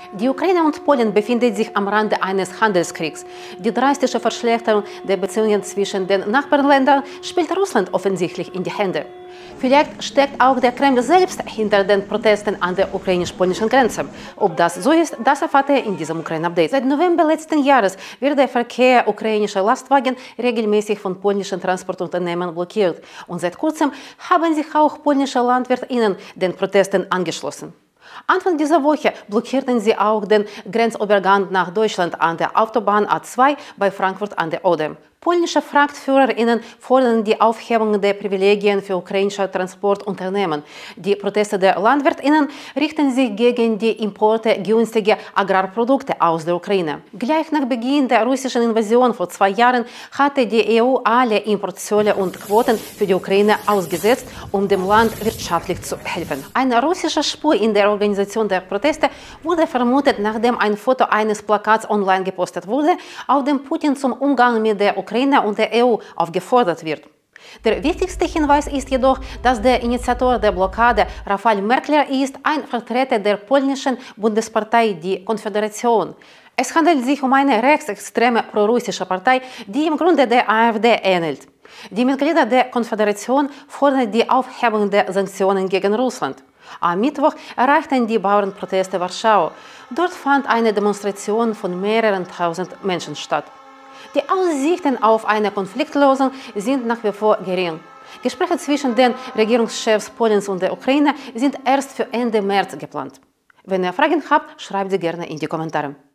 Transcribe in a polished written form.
Die Ukraine und Polen befinden sich am Rande eines Handelskriegs. Die drastische Verschlechterung der Beziehungen zwischen den Nachbarländern spielt Russland offensichtlich in die Hände. Vielleicht steckt auch der Kreml selbst hinter den Protesten an der ukrainisch-polnischen Grenze. Ob das so ist, das erfahrt ihr in diesem Ukraine-Update. Seit November letzten Jahres wird der Verkehr ukrainischer Lastwagen regelmäßig von polnischen Transportunternehmen blockiert. Und seit kurzem haben sich auch polnische LandwirtInnen den Protesten angeschlossen. Anfang dieser Woche blockierten sie auch den Grenzübergang nach Deutschland an der Autobahn A2 bei Frankfurt an der Oder. Polnische FraktionärInnen fordern die Aufhebung der Privilegien für ukrainische Transportunternehmen. Die Proteste der LandwirtInnen richten sich gegen die Importe günstiger Agrarprodukte aus der Ukraine. Gleich nach Beginn der russischen Invasion vor 2 Jahren hatte die EU alle Importzölle und Quoten für die Ukraine ausgesetzt, um dem Land wirtschaftlich zu helfen. Eine russische Spur in der Organisation der Proteste wurde vermutet, nachdem ein Foto eines Plakats online gepostet wurde, auf dem Putin zum Umgang mit der Ukraine und der EU aufgefordert wird. Der wichtigste Hinweis ist jedoch, dass der Initiator der Blockade, Rafał Merkler, ist ein Vertreter der polnischen Bundespartei, die Konföderation. Es handelt sich um eine rechtsextreme prorussische Partei, die im Grunde der AfD ähnelt. Die Mitglieder der Konföderation fordern die Aufhebung der Sanktionen gegen Russland. Am Mittwoch erreichten die Bauernproteste Warschau. Dort fand eine Demonstration von mehreren tausend Menschen statt. Die Aussichten auf eine Konfliktlösung sind nach wie vor gering. Gespräche zwischen den Regierungschefs Polens und der Ukraine sind erst für Ende März geplant. Wenn ihr Fragen habt, schreibt sie gerne in die Kommentare.